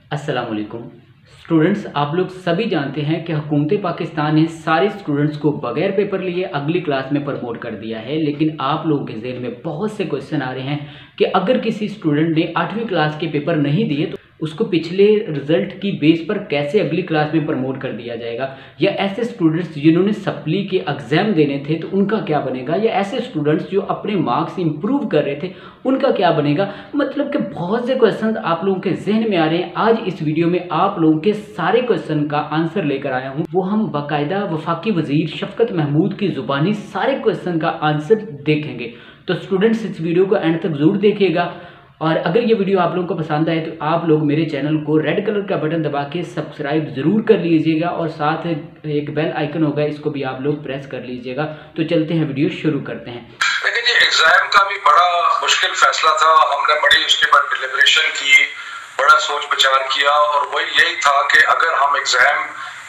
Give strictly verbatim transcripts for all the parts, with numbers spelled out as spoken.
अस्सलाम वालेकुम स्टूडेंट्स, आप लोग सभी जानते हैं कि हुकूमत पाकिस्तान ने सारे स्टूडेंट्स को बगैर पेपर लिए अगली क्लास में प्रमोट कर दिया है। लेकिन आप लोगों के ज़हन में बहुत से क्वेश्चन आ रहे हैं कि अगर किसी स्टूडेंट ने आठवीं क्लास के पेपर नहीं दिए तो उसको पिछले रिज़ल्ट की बेस पर कैसे अगली क्लास में प्रमोट कर दिया जाएगा, या ऐसे स्टूडेंट्स जिन्होंने सप्ली के एग्ज़ाम देने थे तो उनका क्या बनेगा, या ऐसे स्टूडेंट्स जो अपने मार्क्स इंप्रूव कर रहे थे उनका क्या बनेगा। मतलब कि बहुत से क्वेश्चन आप लोगों के जहन में आ रहे हैं। आज इस वीडियो में आप लोगों के सारे क्वेश्चन का आंसर लेकर आया हूँ। वो हम बाकायदा वफाकी वज़ीर शफकत महमूद की ज़ुबानी सारे क्वेश्चन का आंसर देखेंगे। तो स्टूडेंट्स इस वीडियो को एंड तक ज़रूर देखिएगा, और अगर ये वीडियो आप लोगों को पसंद आए तो आप लोग मेरे चैनल को रेड कलर का बटन दबा के सब्सक्राइब ज़रूर कर लीजिएगा, और साथ एक बेल आइकन होगा, इसको भी आप लोग प्रेस कर लीजिएगा। तो चलते हैं, वीडियो शुरू करते हैं। लेकिन ये एग्जाम का भी बड़ा मुश्किल फैसला था। हमने बड़ी उसके बाद डिलिब्रेशन की, बड़ा सोच विचार किया, और वही यही था कि अगर हम एग्जाम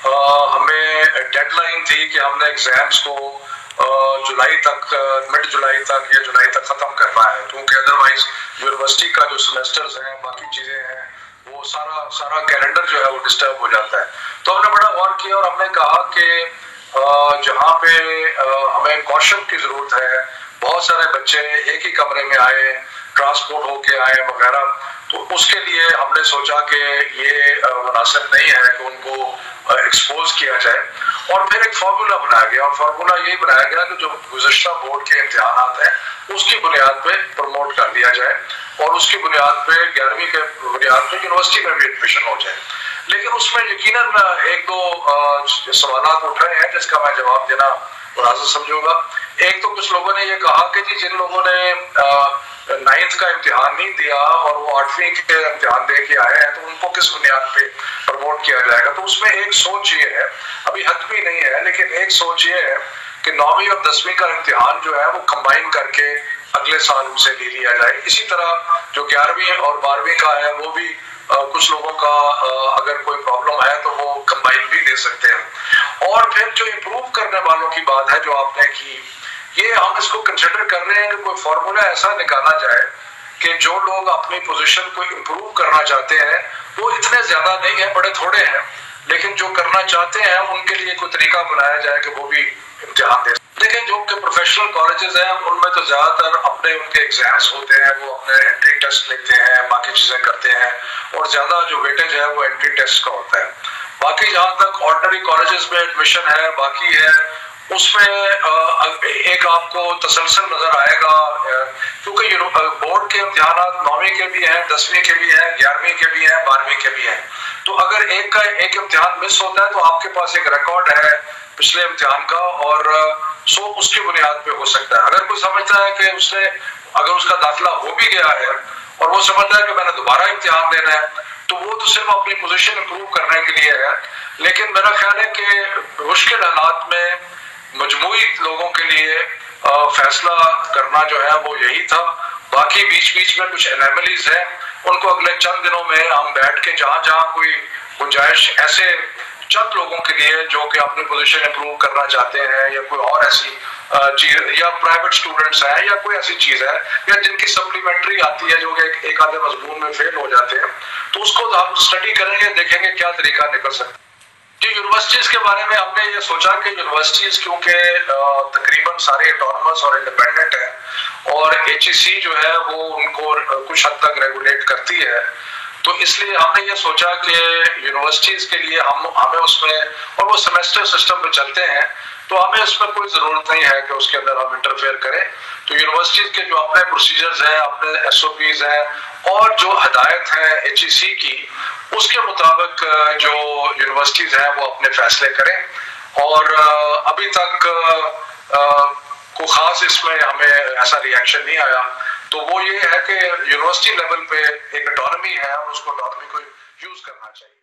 हमें डेडलाइन थी कि हमने एग्जाम्स को जुलाई तक, मिड जुलाई तक या जुलाई तक ख़त्म करना है, क्योंकि अदरवाइज यूनिवर्सिटी का जो सेमेस्टर्स हैं, बाकी चीज़ें हैं, वो सारा सारा कैलेंडर जो है वो डिस्टर्ब हो जाता है। तो हमने बड़ा गौर किया और हमने कहा कि जहाँ पे हमें कौशल की ज़रूरत है, बहुत सारे बच्चे एक ही कमरे में आए, ट्रांसपोर्ट होके आए वगैरह, तो उसके लिए हमने सोचा कि ये मुनासिब नहीं है कि उनको एक्सपोज किया जाए। और फिर एक फार्मूला बनाया गया, और फार्मूला यही बनाया गया कि जो गुज़श्ता बोर्ड के इम्तिहानात हैं उसकी बुनियाद पे प्रमोट कर दिया जाए, और उसकी बुनियाद पे ग्यारहवीं के बुनियाद पे यूनिवर्सिटी में भी एडमिशन हो जाए। लेकिन उसमें यकीनन एक दो सवाल उठ रहे हैं जिसका मैं जवाब देना मुनासिब समझूंगा। एक तो कुछ लोगों ने ये कहा कि जी जिन लोगों ने नाइन्थ का इम्तिहान नहीं दिया और वो आठवीं के इम्तिहान दे के आए हैं तो उनको किस बुनियाद पे प्रमोट किया जाएगा। तो उसमें एक सोच ये है, अभी हतमी नहीं है, लेकिन एक सोच ये है कि नौवीं और दसवीं का इम्तिहान जो है वो कंबाइन करके अगले साल उनसे ले लिया जाए। इसी तरह जो ग्यारहवीं और बारहवीं का है वो भी आ, कुछ लोगों का आ, अगर कोई प्रॉब्लम है तो वो कंबाइन भी दे सकते हैं। और फिर जो इम्प्रूव करने वालों की बात है जो आपने की, ये हम इसको कंसिडर कर रहे हैं कि कोई फॉर्मूला ऐसा निकाला जाए कि जो लोग अपनी पोजीशन को इम्प्रूव करना चाहते हैं वो इतने ज्यादा नहीं है, बड़े थोड़े हैं, लेकिन जो करना चाहते हैं उनके लिए कोई तरीका बनाया जाए कि वो भी इम्तिहान दे। लेकिन जो कि प्रोफेशनल कॉलेजेस हैं उनमें तो ज्यादातर अपने उनके एग्जाम्स होते हैं, वो अपने एंट्री टेस्ट लेते हैं, बाकी चीजें करते हैं, और ज्यादा जो वेटेज है वो एंट्री टेस्ट का होता है। बाकी जहाँ तक ऑर्डिनरी कॉलेजेस में एडमिशन है, बाकी है उसमें एक आपको तसलसल नजर आएगा, क्योंकि बोर्ड के इम्तिहान नौवीं के भी हैं, दसवीं के भी हैं, ग्यारहवीं के भी हैं, बारहवीं के भी हैं। तो अगर एक का एक इम्तिहान मिस होता है तो आपके पास एक रिकॉर्ड है पिछले इम्तिहान का, और सो उसकी बुनियाद पे हो सकता है। अगर कोई समझता है कि उसने अगर उसका दाखिला हो भी गया है और वो समझता है कि मैंने दोबारा इम्तिहान देना है, तो वो तो सिर्फ अपनी पोजीशन इंप्रूव करने के लिए है। लेकिन मेरा ख्याल है कि मुश्किल हालात में मजमूई लोगों के लिए आ, फैसला करना जो है वो यही था। बाकी बीच बीच में कुछ एनोमलीज हैं, उनको अगले चंद दिनों में हम बैठ के जहाँ जहाँ कोई गुंजाइश ऐसे चंद लोगों के लिए जो कि अपनी पोजीशन इंप्रूव करना चाहते हैं, या कोई और ऐसी चीज, या प्राइवेट स्टूडेंट्स हैं, या कोई ऐसी चीज है, या जिनकी सप्लीमेंट्री आती है जो कि एक, एक आधे मजमून में फेल हो जाते हैं, तो उसको हम स्टडी करेंगे, देखेंगे क्या तरीका निकल सकता है। जी, यूनिवर्सिटीज के बारे में हमने ये सोचा कि यूनिवर्सिटीज क्योंकि तकरीबन सारे ऑटोनमस और इंडिपेंडेंट है, और एचईसी जो है वो उनको कुछ हद तक रेगुलेट करती है, तो इसलिए हमने ये सोचा कि यूनिवर्सिटीज के लिए हम हमें उसमें, और वो सेमेस्टर सिस्टम पे चलते हैं, तो हमें उसमें कोई ज़रूरत नहीं है कि उसके अंदर हम इंटरफेयर करें। तो यूनिवर्सिटीज के जो अपने प्रोसीजर्स हैं, अपने एसओपीज हैं, और जो हदायत है एचईसी की, उसके मुताबिक जो यूनिवर्सिटीज हैं वो अपने फैसले करें। और अभी तक को खास इसमें हमें ऐसा रिएक्शन नहीं आया। तो वो ये है कि यूनिवर्सिटी लेवल पे एक ऑटोनॉमी है और उसको ऑटोनॉमी को यूज करना चाहिए।